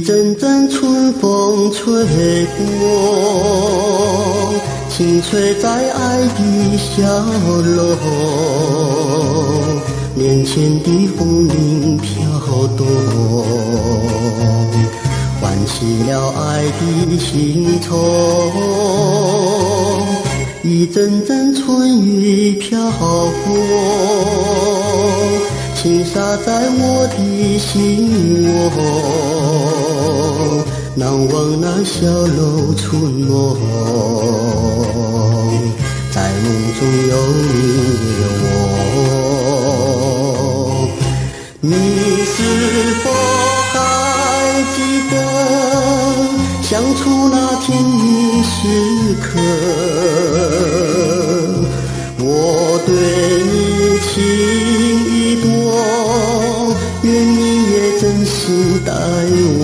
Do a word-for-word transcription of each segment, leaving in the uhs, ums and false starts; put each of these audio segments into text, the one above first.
阵阵春风吹过，轻吹在爱的笑容，年前的风铃飘动，唤起了爱的心愁。一阵阵春雨飘过，轻洒在我的心窝，难忘那小楼春梦，在梦中有你有我。你是否还记得相处那甜蜜时刻？我对你情意多，愿你也真心待我。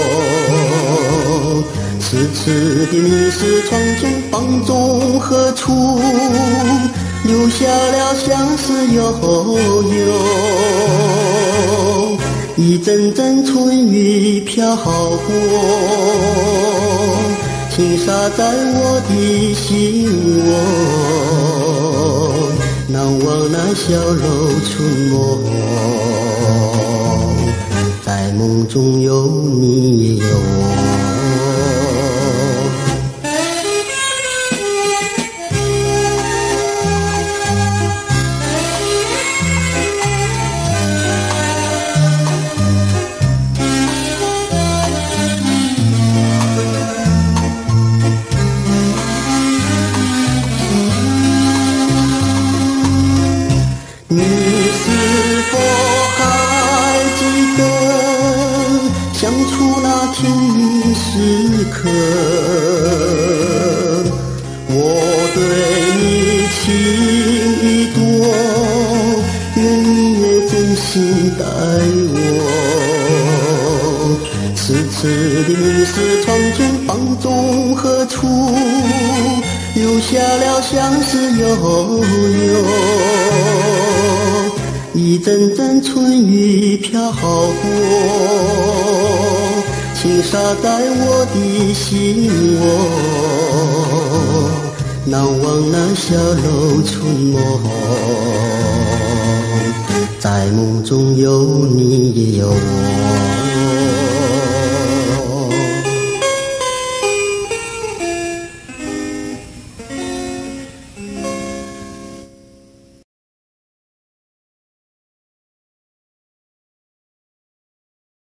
痴痴的你是窗前放纵何处，留下了相思悠悠。一阵阵春雨飘过，轻洒在我的心窝，难忘那小楼春梦，在梦中有你有我。你是否还记得相处那甜蜜时刻？我对你情意多，愿你也真心待我。痴痴的你是窗前放纵何处，留下了相思悠悠。一阵阵春雨飘过，轻洒在我的心窝，难忘那小楼春梦，在梦中有你也有我。